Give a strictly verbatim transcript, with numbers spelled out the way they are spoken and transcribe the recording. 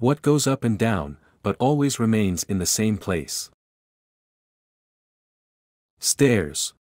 What goes up and down, but always remains in the same place? Stairs.